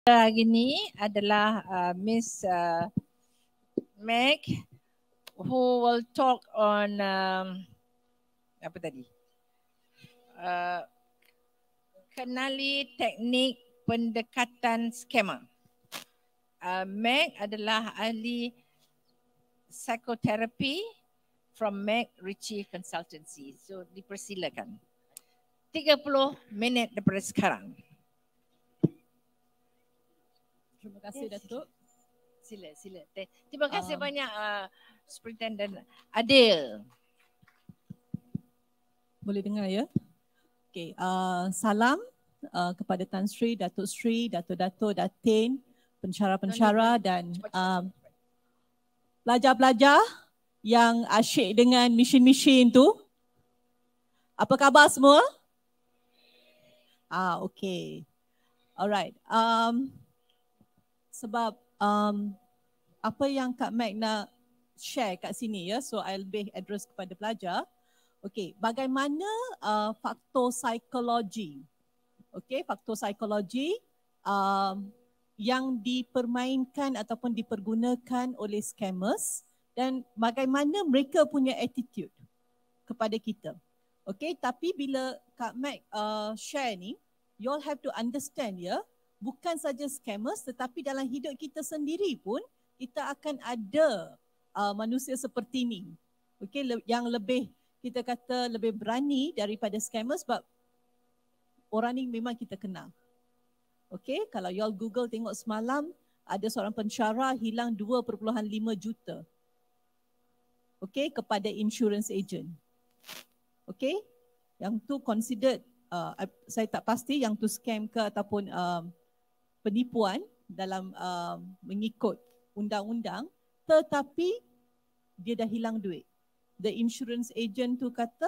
Hari ini adalah Miss Meg who will talk on apa tadi? Kenali teknik pendekatan skema. Meg adalah ahli psikoterapi from Meg Ritchie Consultancy. So dipersilakan. 30 minit daripada sekarang. Terima kasih Datuk. Sila. Terima kasih banyak Superintendent Adil. Boleh dengar ya? Okey, salam kepada Tan Sri, Datuk Sri, Datuk-Datuk, Datin, pensyarah-pensyarah dan pelajar-pelajar yang asyik dengan mesin-mesin tu. Apa khabar semua? Okey. Alright. Sebab apa yang Kak Meg nak share kat sini ya, so I'll lebih address kepada pelajar. Okey, bagaimana faktor psikologi? Okey, faktor psikologi yang dipermainkan ataupun dipergunakan oleh scammers dan bagaimana mereka punya attitude kepada kita. Okey, tapi bila Kak Meg share ni, you all have to understand ya, bukan saja scammers tetapi dalam hidup kita sendiri pun kita akan ada manusia seperti ni. Okey, yang lebih kita kata lebih berani daripada scammers sebab orang ni memang kita kenal. Okey, kalau you all Google tengok semalam ada seorang pensyarah hilang 2.5 juta. Okey, kepada insurance agent. Okey, yang tu considered saya tak pasti yang tu scam ke ataupun penipuan dalam mengikut undang-undang, tetapi dia dah hilang duit. The insurance agent tu kata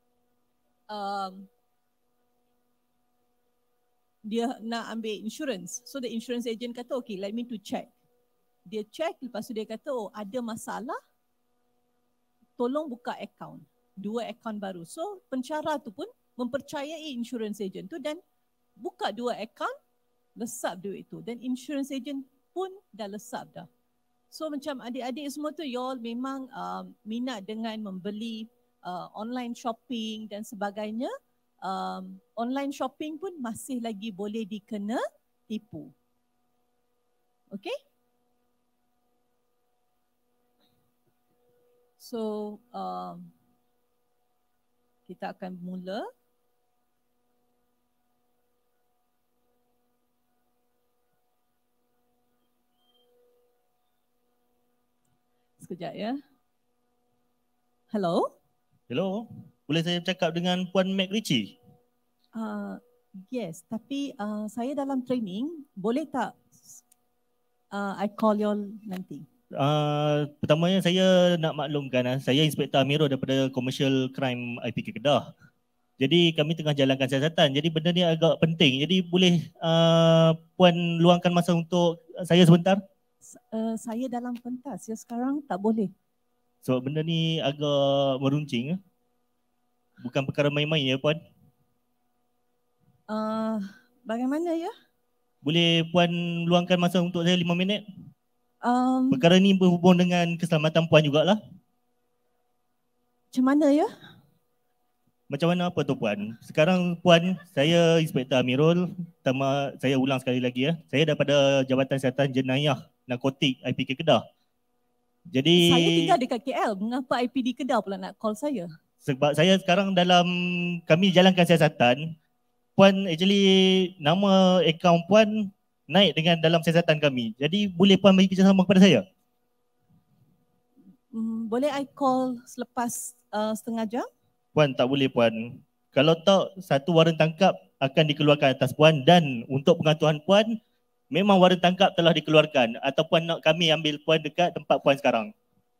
dia nak ambil insurance. So the insurance agent kata okay, let me to check. Dia check, lepas tu dia kata oh ada masalah, tolong buka account. 2 account baru. So pensyarah tu pun mempercayai insurance agent tu dan buka 2 account, lesap duit tu. Dan insurance agent pun dah lesap dah. So macam adik-adik semua tu, you all memang minat dengan membeli online shopping dan sebagainya. Online shopping pun masih lagi boleh dikena tipu. Okay? So kita akan mula. Sekejap ya. Hello? Hello, boleh saya bercakap dengan Puan Meg Ritchie? Yes, tapi saya dalam training, boleh tak I call you all nanti? Pertamanya saya nak maklumkan, saya Inspektor Amirul daripada Commercial Crime IPK Kedah. Jadi kami tengah jalankan siasatan, jadi benda ni agak penting. Jadi boleh Puan luangkan masa untuk saya sebentar? Saya dalam pentas ya sekarang, tak boleh. Sebab benda ni agak meruncing. Bukan perkara main-main ya Puan? Bagaimana ya? Boleh Puan luangkan masa untuk saya 5 minit? Perkara ni berhubung dengan keselamatan Puan jugalah. Macam mana ya? Macam mana apa tu Puan? Sekarang Puan, saya Inspektor Amirul. Saya ulang sekali lagi ya. Saya daripada Jabatan Siasatan Jenayah Narkotik IPK Kedah. Jadi saya tinggal dekat KL. Mengapa IPD Kedah pula nak call saya? Sebab saya sekarang kami jalankan siasatan. Puan actually nama akaun Puan naik dengan dalam siasatan kami. Jadi boleh Puan bagi kerjasama kepada saya? Boleh I call selepas setengah jam? Puan tak boleh Puan. Kalau tak, satu waran tangkap akan dikeluarkan atas Puan dan untuk pengetahuan Puan, memang waran tangkap telah dikeluarkan atau Puan nak kami ambil Puan dekat tempat Puan sekarang?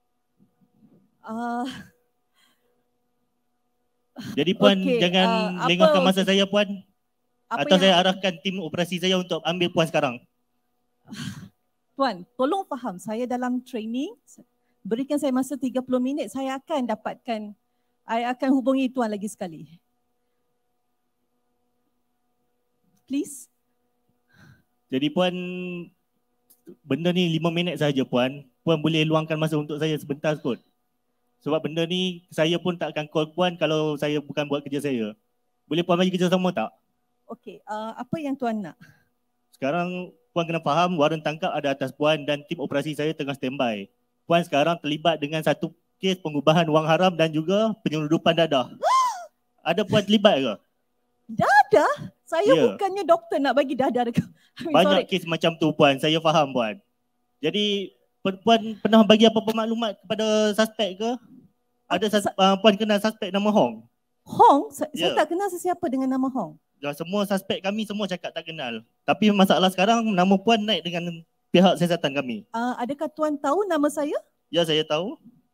Jadi Puan jangan lengahkan masa saya Puan. Atau saya arahkan tim operasi saya untuk ambil Puan sekarang. Tuan, tolong faham, saya dalam training, berikan saya masa 30 minit, saya akan hubungi Tuan lagi sekali. Please. Jadi Puan, benda ni 5 minit saja Puan. Puan boleh luangkan masa untuk saya sebentar kot. Sebab benda ni saya pun tak akan call Puan kalau saya bukan buat kerja saya. Boleh Puan bagi kerja sama tak? Okey, apa yang tuan nak? Sekarang Puan kena faham waran tangkap ada atas Puan dan tim operasi saya tengah standby. Puan sekarang terlibat dengan satu kes pengubahan wang haram dan juga penyeludupan dadah. Ada Puan terlibat ke? Dadah? Saya Ya. bukannya doktor nak bagi dadah dekat. Banyak kes macam tu Puan, saya faham Puan. Jadi Puan pernah bagi apa-apa maklumat kepada suspek ke? Ada Puan kenal suspek nama Hong? Hong? Saya Ya. tak kenal sesiapa dengan nama Hong. Dan semua suspek kami semua cakap tak kenal. Tapi masalah sekarang nama Puan naik dengan pihak siasatan kami. Adakah tuan tahu nama saya? Ya, saya tahu.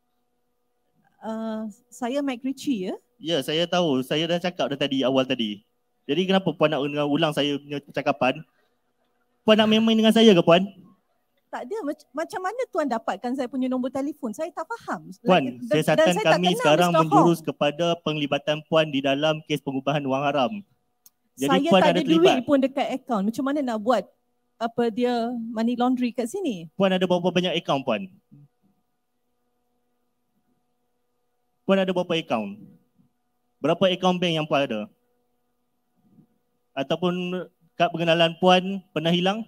Saya Mac Ritchie ya. Ya, saya tahu. Saya dah cakap dah tadi, awal tadi. Jadi kenapa Puan nak ulang saya punya percakapan? Puan nak main-main dengan saya ke Puan? Tak ada. Macam mana tuan dapatkan saya punya nombor telefon? Saya tak faham. Puan, Dan siasatan saya tak kami kenal sekarang Mr. menjurus Hong. kepada penglibatan Puan di dalam kes pengubahan wang haram. Jadi Saya Puan tak ada ada duit terlibat. pun dekat akaun. Macam mana nak buat dia money laundry kat sini? Puan ada berapa banyak akaun Puan? Puan ada berapa akaun? Berapa akaun bank yang Puan ada? Ataupun kad pengenalan Puan pernah hilang?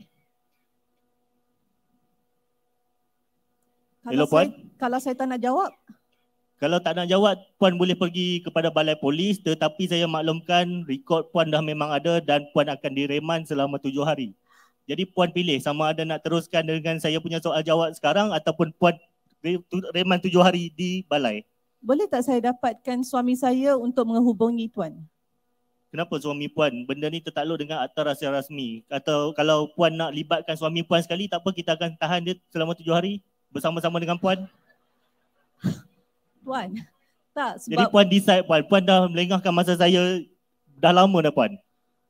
Hello, Puan. Kalau saya tak nak jawab, Kalau tak nak jawab, Puan boleh pergi kepada balai polis, tetapi saya maklumkan rekod Puan dah memang ada dan Puan akan direman selama 7 hari. Jadi Puan pilih sama ada nak teruskan dengan saya punya soal jawab sekarang ataupun Puan reman 7 hari di balai. boleh tak saya dapatkan suami saya untuk menghubungi tuan? Kenapa suami Puan? Benda ni tertakluk dengan akta rahsia rasmi. Atau kalau Puan nak libatkan suami Puan sekali, tak apa, kita akan tahan dia selama 7 hari bersama-sama dengan Puan. Tuan, tak Jadi sebab Puan decide Puan. Puan dah melengahkan masa saya dah lama dah Puan.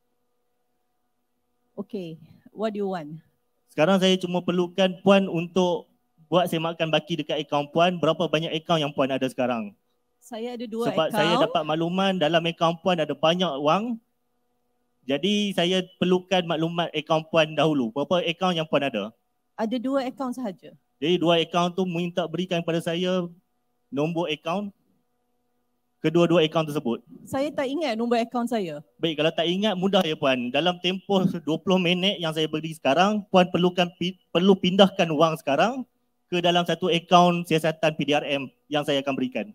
okay, what do you want? Sekarang saya cuma perlukan Puan untuk buat semakan baki dekat akaun Puan. Berapa banyak akaun yang Puan ada sekarang? Saya ada 2 Sebab saya akaun. dapat makluman dalam akaun Puan ada banyak wang. Jadi saya perlukan maklumat akaun Puan dahulu. Berapa akaun yang Puan ada? Ada 2 akaun sahaja. Jadi 2 akaun tu minta berikan kepada saya nombor akaun kedua-dua akaun tersebut. Saya tak ingat nombor akaun saya. Baik, kalau tak ingat mudah ya Puan. Dalam tempoh 20 minit yang saya beri sekarang, Puan perlu pindahkan wang sekarang ke dalam satu akaun siasatan PDRM yang saya akan berikan.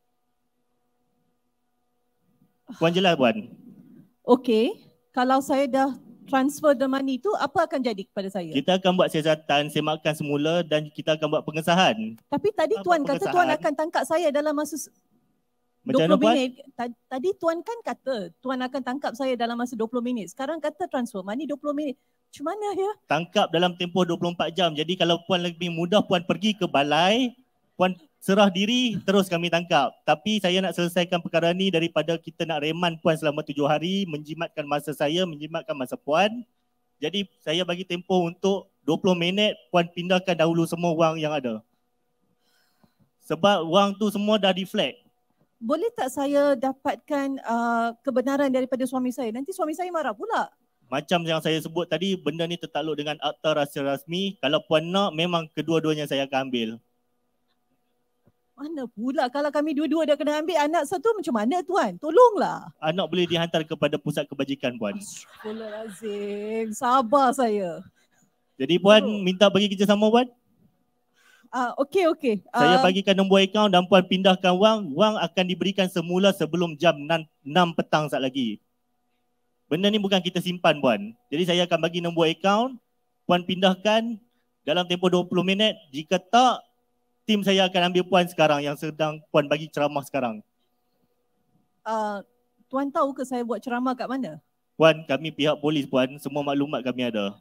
Puan jelas Puan? Okay, kalau saya dah transfer the money tu, apa akan jadi kepada saya? Kita akan buat siasatan semakan semula dan kita akan buat pengesahan. Tapi tadi Apa tuan kata tuan pengesahan? akan tangkap saya dalam masa Macam 20 mana Puan? minit. Tadi tuan kan kata tuan akan tangkap saya dalam masa 20 minit. Sekarang kata transfer money 20 minit. Macam mana ya? Tangkap dalam tempoh 24 jam. Jadi kalau Puan lebih mudah, Puan pergi ke balai, Puan serah diri, terus kami tangkap. Tapi saya nak selesaikan perkara ni daripada kita nak reman Puan selama 7 hari, menjimatkan masa saya, menjimatkan masa Puan. Jadi saya bagi tempoh untuk 20 minit, Puan pindahkan dahulu semua wang yang ada. Sebab wang tu semua dah deflect. Boleh tak saya dapatkan kebenaran daripada suami saya? Nanti suami saya marah pula. Macam yang saya sebut tadi, benda ni tertakluk dengan akta rahsia rasmi. Kalau Puan nak, memang kedua-duanya saya akan ambil. Mana pula kalau kami dua-dua dah kena ambil anak satu, macam mana tuan? Tolonglah. Anak boleh dihantar kepada pusat kebajikan Puan. Astagfirullahalazim. Sabar saya. Jadi Puan minta bagi kerjasama Puan? Okey. Saya bagikan nombor akaun dan Puan pindahkan wang. Wang akan diberikan semula sebelum jam 6 petang saat lagi. Benda ni bukan kita simpan Puan. Jadi saya akan bagi nombor akaun. Puan pindahkan dalam tempoh 20 minit. Jika tak, tim saya akan ambil Puan sekarang yang sedang Puan bagi ceramah sekarang. Tuan tahu ke saya buat ceramah kat mana? Puan, kami pihak polis Puan. Semua maklumat kami ada.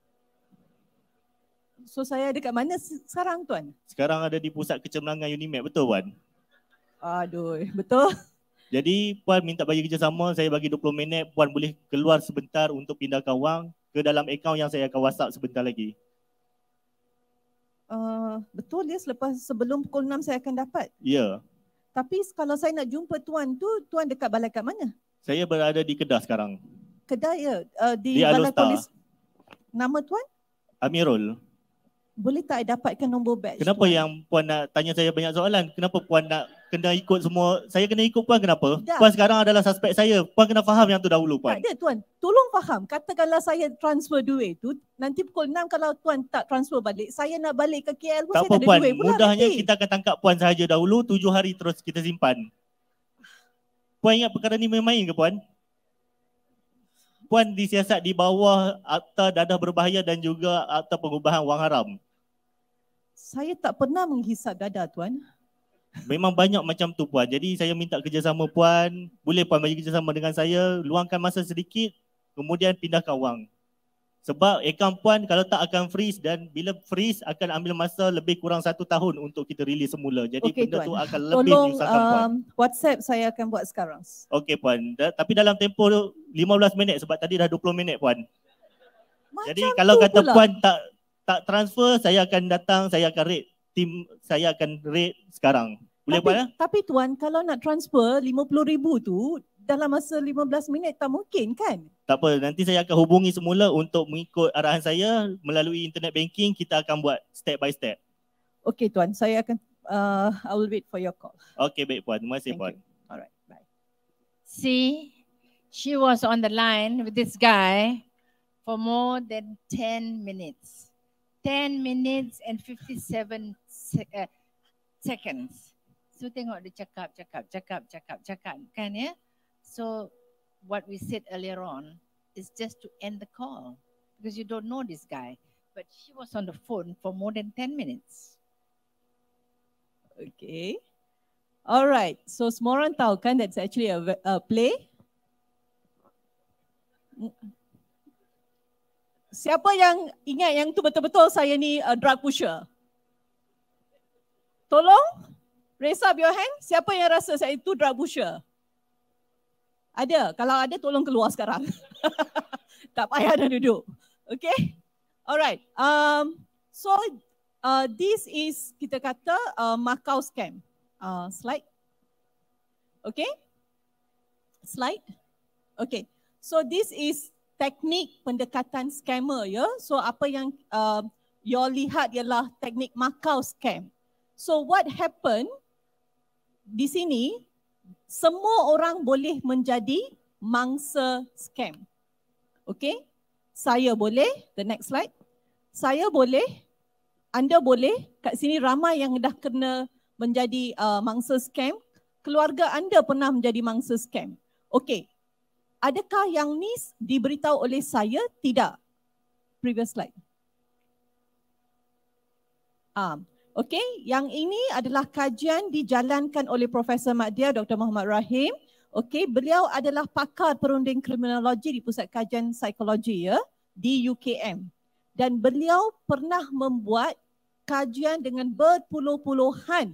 So saya ada kat mana sekarang tuan? Sekarang ada di pusat kecemerlangan Unimed. Betul Puan? Aduh, betul. Jadi Puan minta bagi kerjasama, saya bagi 20 minit, Puan boleh keluar sebentar untuk pindahkan wang ke dalam akaun yang saya akan WhatsApp sebentar lagi. Betul ya, sebelum pukul 6 saya akan dapat. Ya, Tapi kalau saya nak jumpa tuan tu, tuan dekat balai kat mana? saya berada di Kedah sekarang. Kedai ya, Di balai Alostar. polis. Nama tuan? Amirul. Boleh tak I dapatkan nombor badge Kenapa tuan? yang puan nak tanya saya banyak soalan? Kenapa puan nak kena ikut semua? Saya kena ikut puan kenapa? Tak. Puan sekarang adalah suspek saya. Puan kena faham yang tu dahulu puan. Tak ada tuan. Tolong faham. Katakanlah saya transfer duit tu, nanti pukul 6 kalau tuan tak transfer balik, saya nak balik ke KL pun Tak saya apa tak ada puan, duit pula mudahnya nanti. kita akan tangkap puan sahaja dahulu, 7 hari terus kita simpan. Puan ingat perkara ni main-main ke puan? Puan disiasat di bawah Akta Dadah Berbahaya dan juga Akta Pengubahan Wang Haram. Saya tak pernah menghisap dadah tuan. Memang banyak macam tu puan. Jadi saya minta kerjasama puan. Boleh puan bagi kerjasama dengan saya. Luangkan masa sedikit. Kemudian pindahkan wang. Sebab akaun puan kalau tak akan freeze. Dan bila freeze akan ambil masa lebih kurang 1 tahun untuk kita release semula. Jadi Okey, benda tuan. tu akan lebih Tolong menyusahkan puan. WhatsApp saya akan buat sekarang. Okey puan. Tapi dalam tempoh 15 minit sebab tadi dah 20 minit puan. Macam Jadi kalau tu kata pula. puan tak transfer, saya akan datang, saya akan rate tim, saya akan rate sekarang. Boleh puan ya? Tapi tuan, kalau nak transfer 50,000 tu dalam masa 15 minit tak mungkin kan? Tak apa, nanti saya akan hubungi semula untuk mengikut arahan saya melalui internet banking, kita akan buat step by step. Okey tuan, saya akan I will wait for your call. Okey baik puan, terima kasih Thank puan. you. Alright, bye. See, she was on the line with this guy for more than 10 minutes. 10 minutes and 57 seconds. So tengok dia cakap kan ya. So what we said earlier on is just to end the call because you don't know this guy. But she was on the phone for more than 10 minutes. Okay. Alright, so semua orang tahu kan that's actually a play. Siapa yang ingat yang tu betul-betul saya ni drug pusher? Tolong raise up your hand. Siapa yang rasa saya itu drug pusher? Ada? Kalau ada tolong keluar sekarang. Tak payah dah duduk. Okay? Alright. So this is kita kata Macau scam. Slide. Okay? Slide. Okay. So this is teknik pendekatan scammer ya. So apa yang you lihat ialah teknik Macau scam. So what happened di sini, semua orang boleh menjadi mangsa scam. Okay? Saya boleh, the next slide. Saya boleh, anda boleh, kat sini ramai yang dah kena menjadi mangsa scam. Keluarga anda pernah menjadi mangsa scam. Okay. Adakah yang ni diberitahu oleh saya? Tidak. Previous slide. Okay, yang ini adalah kajian dijalankan oleh Profesor Madya Dr. Muhammad Rahim. Okay, beliau adalah pakar perunding kriminologi di Pusat Kajian Psikologi ya, di UKM. Dan beliau pernah membuat kajian dengan berpuluh-puluhan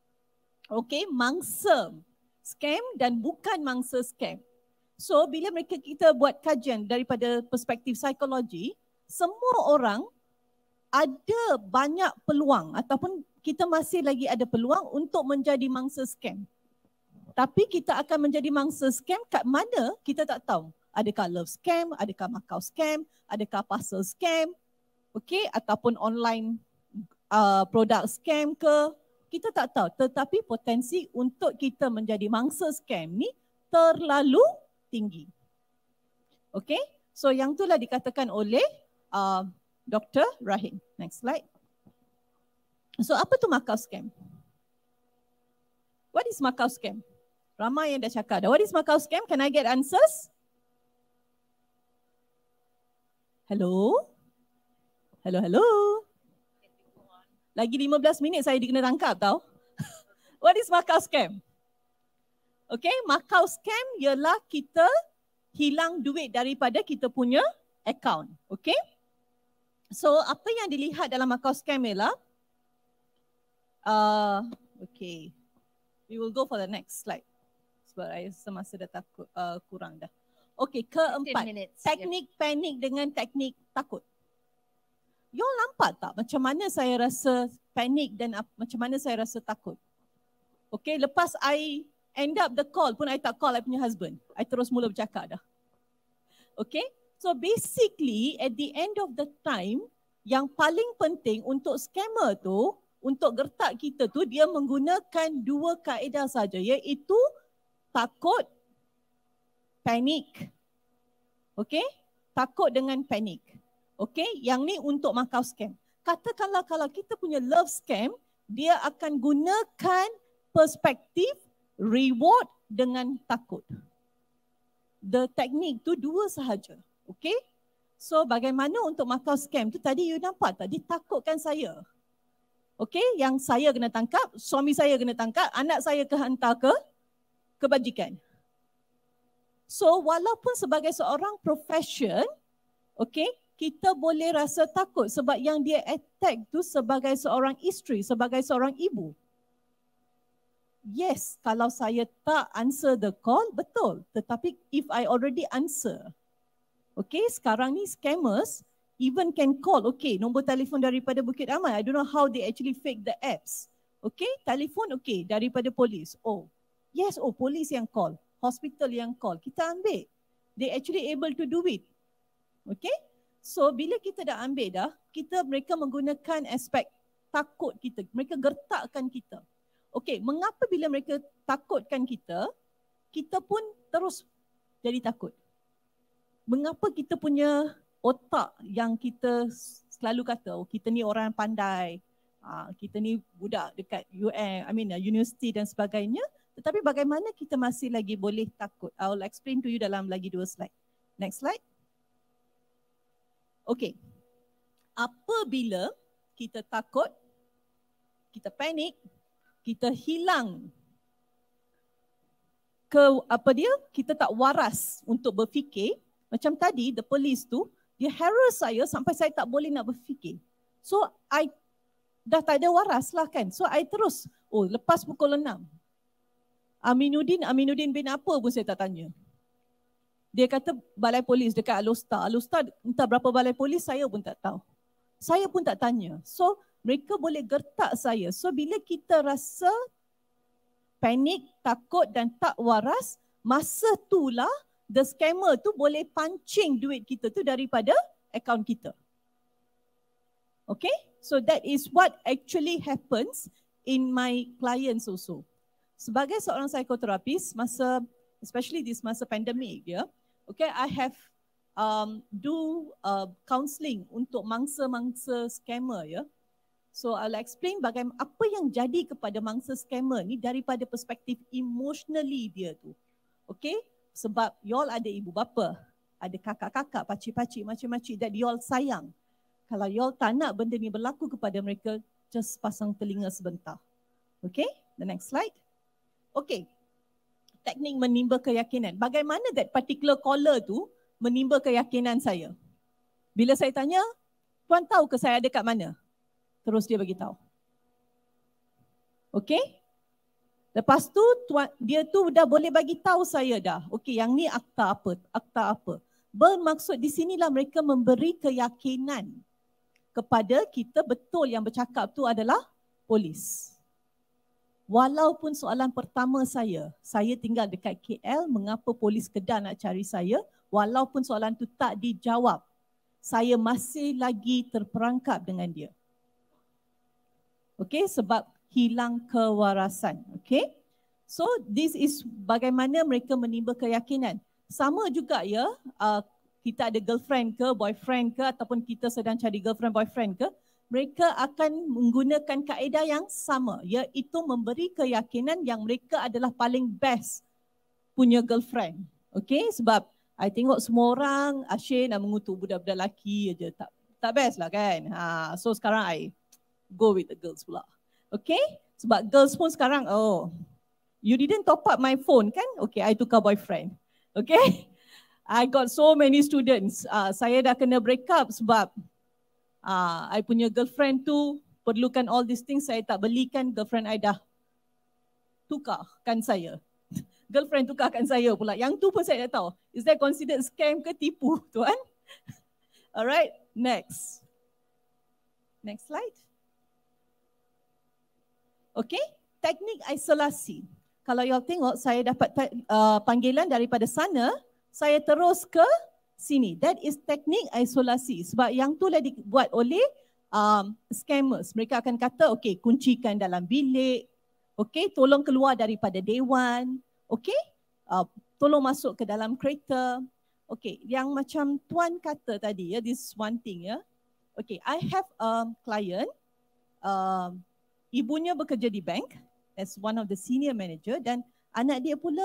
mangsa scam dan bukan mangsa scam. So bila kita buat kajian daripada perspektif psikologi, semua orang ada banyak peluang ataupun kita masih lagi ada peluang untuk menjadi mangsa scam. Tapi kita akan menjadi mangsa scam kat mana kita tak tahu. Adakah love scam, adakah Macau scam, adakah parcel scam, ataupun online produk scam ke, kita tak tahu. Tetapi potensi untuk kita menjadi mangsa scam ni terlalu tinggi. Okay, so yang itulah dikatakan oleh Dr. Rahim. Next slide. So apa tu Macau scam? What is Macau scam? Ramai yang dah cakap dah. What is Macau scam? Can I get answers? Hello? Hello? Lagi 15 minit saya kena tangkap tau. What is Macau scam? Okay, Macau scam ialah kita hilang duit daripada kita punya account. Okay? So, apa yang dilihat dalam Macau scam ialah, okay, we will go for the next slide. Sebab saya semasa dah takut, kurang dah. Okay, keempat, teknik panik dengan teknik takut. You nampak tak macam mana saya rasa panik dan macam mana saya rasa takut? Okay, lepas I end up the call pun I tak call I punya husband. I terus mula bercakap dah. Okay, So basically at the end of the time, yang paling penting untuk scammer tu, untuk gertak kita tu, dia menggunakan dua kaedah saja, iaitu takut, panik. Okay? Takut dengan panik. Okay? Yang ni untuk Macau scam. Katakanlah kalau kita punya love scam, dia akan gunakan perspektif reward dengan takut. The teknik tu dua sahaja. Okay? So bagaimana untuk Macau scam tu, tadi you nampak tak? Dia takutkan saya. Okay? Yang saya kena tangkap, suami saya kena tangkap, anak saya kehantar ke kebajikan. So walaupun sebagai seorang profession, okay, kita boleh rasa takut sebab yang dia attack tu sebagai seorang isteri, sebagai seorang ibu. Yes, kalau saya tak answer the call, betul. Tetapi if I already answer, okay, sekarang ni scammers even can call, okay, nombor telefon daripada Bukit Aman. I don't know how they actually fake the apps. Okay, telefon, okay, daripada polis. Oh, yes, oh, polis yang call. Hospital yang call. Kita ambil. They actually able to do it. Okay, so bila kita dah ambil dah, mereka menggunakan aspek takut kita. Mereka gertakkan kita. Okay, mengapa bila mereka takutkan kita, kita pun terus jadi takut? Mengapa kita punya otak yang kita selalu kata, oh kita ni orang pandai, kita ni budak dekat universiti dan sebagainya, tetapi bagaimana kita masih lagi boleh takut? I'll explain to you dalam lagi 2 slide. Next slide. Okay, apabila kita takut, kita panik, kita hilang kita tak waras untuk berfikir. Macam tadi, the police tu, dia harass saya sampai saya tak boleh nak berfikir. So, I dah tak ada waras lah kan. So, I terus, lepas pukul 6. Aminuddin bin apa pun saya tak tanya. Dia kata balai polis dekat Alostar. Alostar entah berapa balai polis, saya pun tak tahu. Saya pun tak tanya. So, mereka boleh gertak saya. So, bila kita rasa panik, takut dan tak waras, masa itulah the scammer tu boleh pancing duit kita tu daripada akaun kita. Okay? So, that is what actually happens in my clients also. Sebagai seorang psikoterapis, especially this masa pandemic, okay, I have do counselling untuk mangsa-mangsa scammer, So I'll explain bagaimana apa yang jadi kepada mangsa scammer ni daripada perspektif emotionally dia tu. Okay? Sebab y'all ada ibu bapa, ada kakak-kakak, pakcik-pakcik, macam-macam that y'all sayang. Kalau y'all tak nak benda ni berlaku kepada mereka, just pasang telinga sebentar. Okay? The next slide. Okay. Teknik menimba keyakinan. Bagaimana that particular caller tu menimba keyakinan saya? Bila saya tanya, tuan tahu ke saya ada kat mana? Terus dia bagi tahu. Okay? Lepas tu dia tu dah boleh bagi tahu saya dah. Okay, yang ni akta apa? Akta apa? Bermaksud di sinilah mereka memberi keyakinan kepada kita betul yang bercakap tu adalah polis. Walaupun soalan pertama saya tinggal dekat KL, mengapa polis Kedah nak cari saya? Walaupun soalan tu tak dijawab, saya masih lagi terperangkap dengan dia. Okay, sebab hilang kewarasan. Okay, so this is bagaimana mereka menimba keyakinan. Sama juga kita ada girlfriend ke, boyfriend ke, ataupun kita sedang cari girlfriend, boyfriend ke, mereka akan menggunakan kaedah yang sama, iaitu memberi keyakinan yang mereka adalah paling best punya girlfriend. Okay, sebab I tengok semua orang asyik nak mengutuk budak-budak lelaki aja, tak best lah kan. So sekarang I go with the girls pula. Okay, sebab girls pun sekarang, you didn't top up my phone kan? Okay, I tukar boyfriend. Okay, I got so many students. Saya dah kena break up sebab I punya girlfriend tu perlukan all these things, saya tak belikan, girlfriend I dah tukarkan saya. Girlfriend tukarkan saya pula. Yang tu pun saya tak tahu. Is that considered scam ke tipu, tuan? Alright, next. Next slide. Okay, teknik isolasi. Kalau y'all tengok, saya dapat panggilan daripada sana, saya terus ke sini. That is teknik isolasi. Sebab yang tu lah dibuat oleh scammers. Mereka akan kata, okay, kuncikan dalam bilik. Okay, tolong keluar daripada dewan. Okay, tolong masuk ke dalam kereta. Okay, yang macam Tuan kata tadi, this one thing. Okay, I have a client. Ibunya bekerja di bank as one of the senior manager dan anak dia pula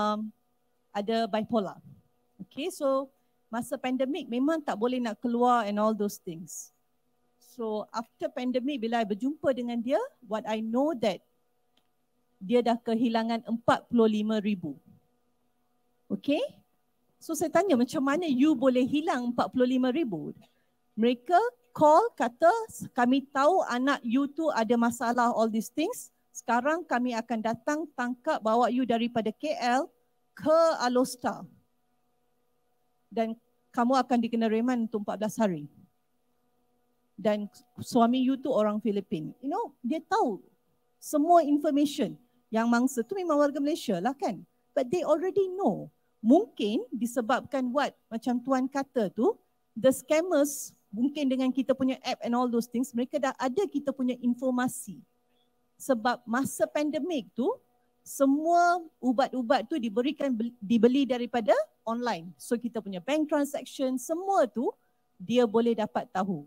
ada bipolar. Okay, so masa pandemik memang tak boleh nak keluar and all those things. So after pandemic, bila I berjumpa dengan dia, what I know that dia dah kehilangan 45,000. Okay, so saya tanya macam mana you boleh hilang 45,000? Mereka call kata kami tahu anak you tu ada masalah all these things. Sekarang kami akan datang tangkap bawa you daripada KL ke Alostar. Dan kamu akan dikena reman untuk 14 hari. Dan suami you tu orang Filipin. You know, dia tahu semua information. Yang mangsa tu memang warga Malaysia lah kan. But they already know. Mungkin disebabkan what macam Tuan kata tu, the scammers mungkin dengan kita punya app and all those things, mereka dah ada kita punya informasi. Sebab masa pandemik tu, semua ubat-ubat tu dibeli daripada online. So kita punya bank transaction, semua tu dia boleh dapat tahu.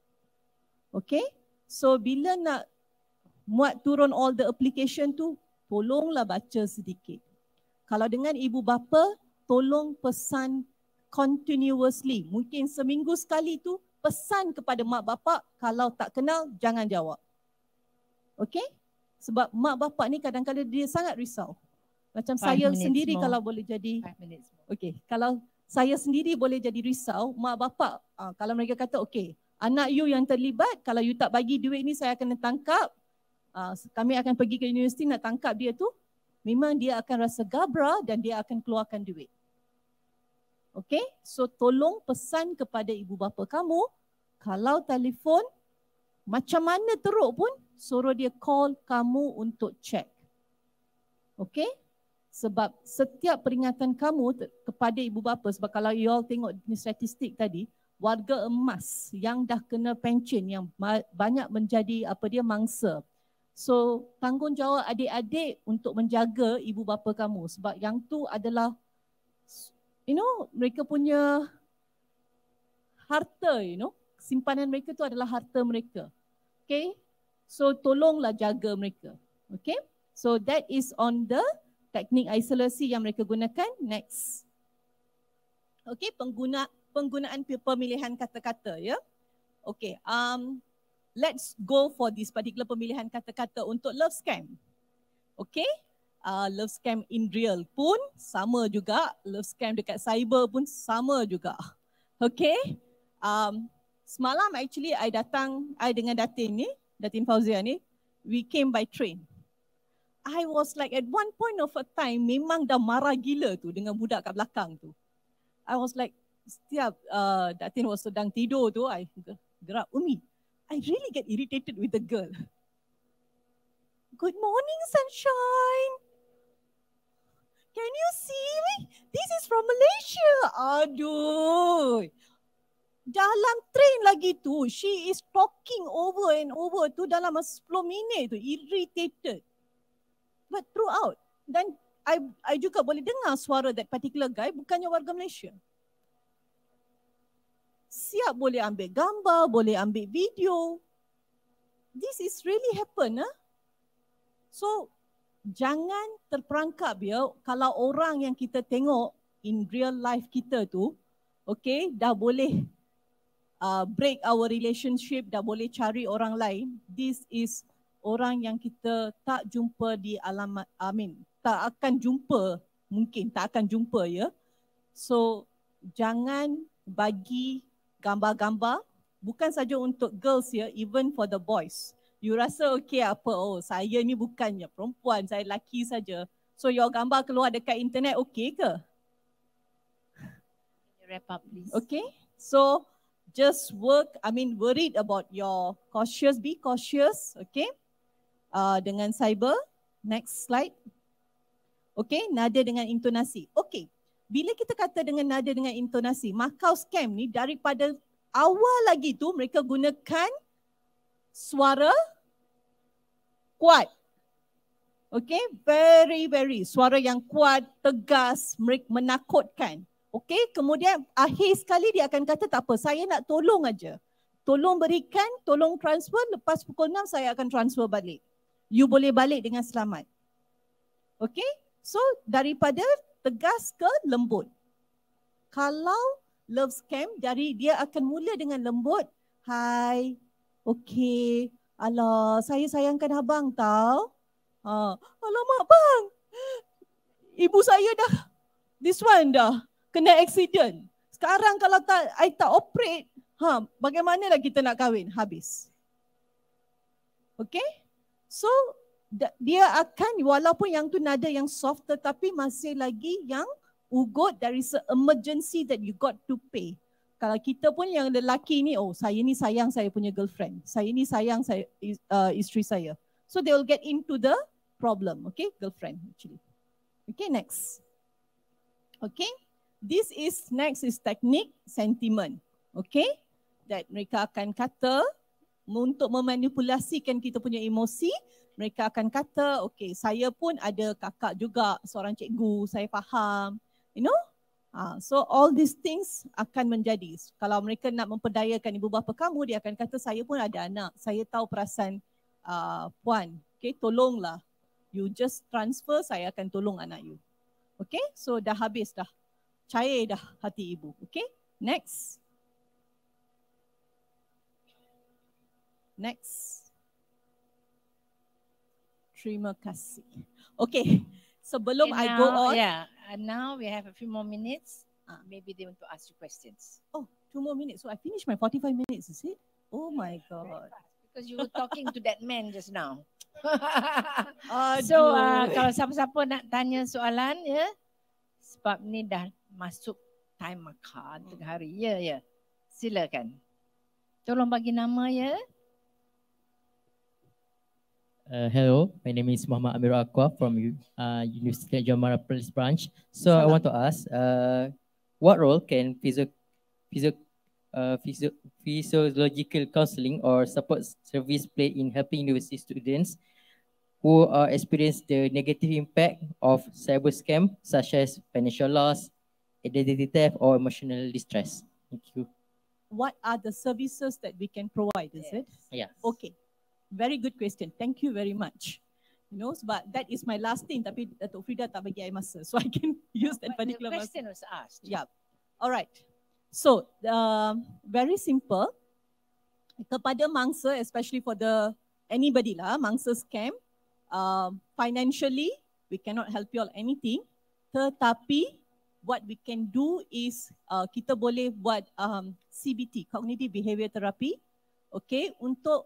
Okay, so bila nak muat turun all the application tu, tolonglah baca sedikit. Kalau dengan ibu bapa, tolong pesan continuously. Mungkin seminggu sekali tu, pesan kepada mak bapak, kalau tak kenal, jangan jawab. Okay? Sebab mak bapak ni kadang-kadang dia sangat risau. Macam saya sendiri kalau boleh jadi, okay, kalau saya sendiri boleh jadi risau, mak bapak, kalau mereka kata, okay, anak you yang terlibat, kalau you tak bagi duit ni saya akan tangkap, kami akan pergi ke universiti nak tangkap dia tu, memang dia akan rasa gabra dan dia akan keluarkan duit. Okay, so tolong pesan kepada ibu bapa kamu, kalau telefon, macam mana teruk pun, suruh dia call kamu untuk check. Okay, sebab setiap peringatan kamu kepada ibu bapa, sebab kalau you all tengok statistik tadi, warga emas yang dah kena pencen, yang banyak menjadi mangsa. So tanggungjawab adik-adik untuk menjaga ibu bapa kamu, sebab yang tu adalah, you know, mereka punya harta, you know, simpanan mereka tu adalah harta mereka. Okay, so tolonglah jaga mereka. Okay, so that is on the teknik isolasi yang mereka gunakan. Next. Okay, penggunaan pemilihan kata-kata, ya. Okay, let's go for this particular pemilihan kata-kata untuk love scam. Okay, love scam in real pun sama juga, love scam dekat cyber pun sama juga. Okay, semalam actually I dengan Datin Fauzia ni, we came by train. I was like at one point of a time memang dah marah gila tu dengan budak kat belakang tu. I was like, setiap Datin was sedang tidur tu, I gerak, Umi, I really get irritated with the girl. Good morning, sunshine. Can you see me? This is from Malaysia. Aduh. Dalam train lagi tu, she is talking over and over tu dalam 10 minit tu, irritated. But throughout, dan I juga boleh dengar suara that particular guy bukannya warga Malaysia. Siap boleh ambil gambar, boleh ambil video. This is really happen. So, jangan terperangkap ya, kalau orang yang kita tengok in real life kita tu, okay, dah boleh break our relationship, dah boleh cari orang lain. This is orang yang kita tak jumpa di alamat, tak akan jumpa, mungkin tak akan jumpa ya. So, jangan bagi gambar-gambar, bukan saja untuk girls ya, even for the boys. You rasa okay apa, oh saya ni bukannya perempuan, saya lelaki saja. So your gambar keluar dekat internet, okay ke? Wrap up please. Okay, so just worried about your cautious, be cautious, okay? Dengan cyber, next slide. Okay, nada dengan intonasi. Okay, bila kita kata dengan nada dengan intonasi, Macau scam ni daripada awal lagi tu mereka gunakan suara kuat. Okay, very suara yang kuat, tegas, menakutkan. Okay, kemudian akhir sekali dia akan kata tak apa, saya nak tolong aja. Tolong berikan, tolong transfer, lepas pukul 6 saya akan transfer balik. You boleh balik dengan selamat. Okay, so daripada tegas ke lembut. Kalau love scam, dia akan mula dengan lembut. Hai, okay, alah saya sayangkan abang tau. Alamak bang, ibu saya dah, this one dah kena accident. Sekarang kalau I tak operate, bagaimanalah kita nak kahwin? Habis. Okay? So, dia akan, walaupun yang tu nada yang soft, tetapi masih lagi yang ugut, there is an emergency that you got to pay. Kalau kita pun yang lelaki ni, oh saya ni sayang saya punya girlfriend. Saya ni sayang saya, isteri saya. So, they will get into the problem. Okay, girlfriend actually. Okay, next. Okay, next is technique sentiment. Okay, that mereka akan kata untuk memanipulasikan kita punya emosi, mereka akan kata, okay, saya pun ada kakak juga, seorang cikgu, saya faham, you know. So all these things akan menjadi, kalau mereka nak memperdayakan ibu bapa kamu, dia akan kata saya pun ada anak, saya tahu perasaan puan, okay, tolonglah. You just transfer, saya akan tolong anak you. Okay, so dah habis dah. Cair dah hati ibu. Okay, next. Next. Terima kasih. Okay, sebelum I go on. Yeah, now we have a few more minutes. Maybe they want to ask you questions. Oh, 2 more minutes. So I finished my 45 minutes, is it? Oh my God. Because you were talking to that man just now. So kalau siapa-siapa nak tanya soalan ya, sebab ni dah masuk time makan tengah hari. Ya. Silakan. Tolong bagi nama ya. Hello, my name is Muhammad Amirul Aqwa from University Gajah Mada Perlis Branch. So I want to ask, what role can physiological counseling or support service play in helping university students who experience the negative impact of cyber scam such as financial loss, identity theft or emotional distress? Thank you. What are the services that we can provide, is it? Yeah. Okay. Very good question. Thank you very much. You know, but that is my last thing, tapi Datuk Frida tak bagi I masa, so I can use that particular The question was asked. Yeah. All right. So, very simple. Kepada mangsa, especially for anybody lah, mangsa scam, financially, we cannot help you all anything. Tetapi, what we can do is, kita boleh buat CBT, Cognitive Behavior Therapy, okay, untuk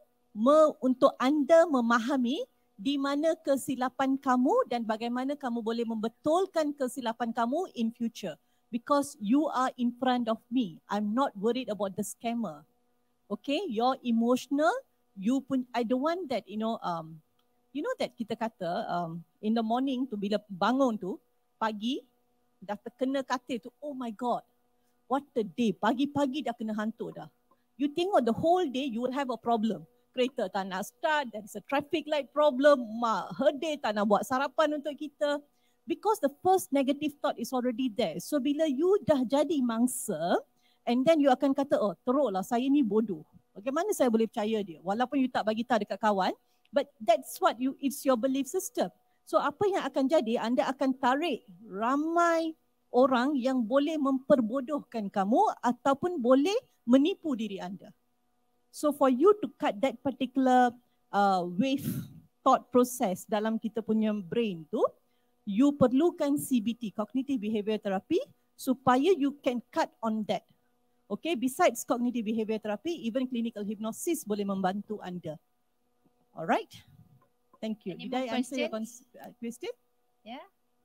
anda memahami di mana kesilapan kamu dan bagaimana kamu boleh membetulkan kesilapan kamu in future. Because you are in front of me. I'm not worried about the scammer. Okay, you're emotional. I don't want that, you know that kita kata in the morning tu bila bangun tu, pagi dah terkena katil tu, oh my God, what a day. Pagi-pagi dah kena hantuk dah. You tengok the whole day you will have a problem. Kereta tak nak start, there is a traffic light problem, mak herde tak nak buat sarapan untuk kita. Because the first negative thought is already there. So bila you dah jadi mangsa, and then you akan kata, oh teruklah saya ni bodoh. Bagaimana saya boleh percaya dia? Walaupun you tak bagi tahu dekat kawan, but that's what it's your belief system. So apa yang akan jadi, anda akan tarik ramai orang yang boleh memperbodohkan kamu ataupun boleh menipu diri anda. So for you to cut that particular wave thought process dalam kita punya brain tu, you perlukan CBT, Cognitive Behavior Therapy, supaya you can cut on that. Okay, besides Cognitive Behavior Therapy, even clinical hypnosis boleh membantu anda. Alright, thank you. Did I answer your question? Yeah.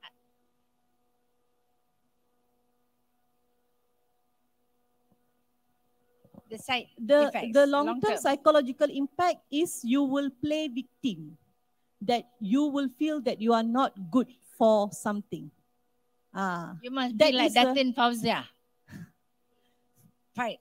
The side effects, the long-term psychological impact is you will play victim, that you will feel that you are not good for something. You must That be like is a- Datin Fauzia. Fight.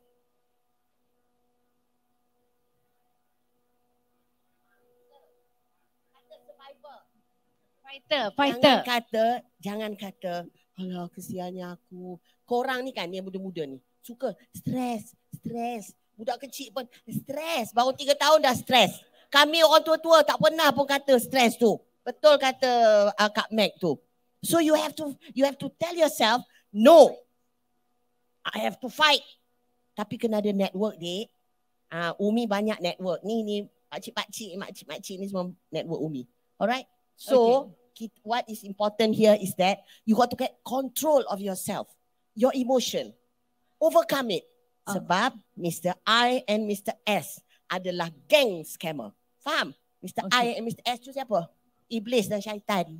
Fighter. Jangan kata, alah kesiannya aku. Korang ni kan yang muda-muda ni, suka stres. Budak kecil pun stres. Baru 3 tahun dah stres. Kami orang tua-tua tak pernah pun kata stres tu. Betul kata Kak Mac tu. So you have to tell yourself, no. I have to fight. Tapi kena ada network, Dek. Umi banyak network. Ni makcik-makcik ni semua network Umi. Alright? So, what is important here is that you got to get control of yourself. Your emotion. Overcome it. Sebab Mr. I and Mr. S adalah gang scammer. Faham? Mr. I and Mr. S tu siapa? Iblis dan syaitan.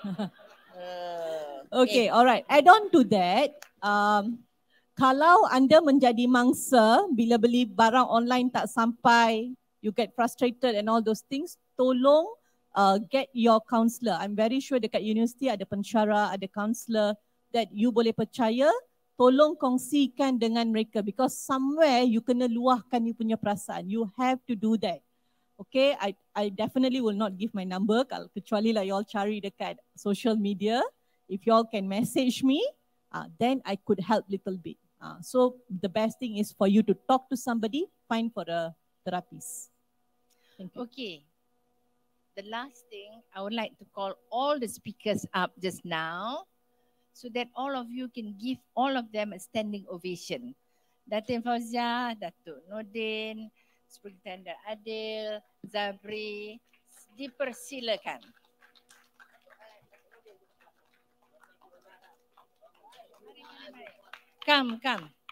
Okay, alright. Add on to that, kalau anda menjadi mangsa bila beli barang online tak sampai, you get frustrated and all those things, tolong get your counsellor. I'm very sure dekat universiti ada pensyarah, ada counsellor that you boleh percaya. Tolong kongsikan dengan mereka because somewhere you kena luahkan you punya perasaan. You have to do that. Okay, I definitely will not give my number kalau kecuali lah you all cari dekat social media. If you all can message me, then I could help little bit. So the best thing is for you to talk to somebody, find for a therapist. Thank you. Okay. The last thing, I would like to call all the speakers up just now so that all of you can give all of them a standing ovation. Datin Fauzia, Datuk Nordin, Superintendent Adil, Zabri, dipersilakan. Come.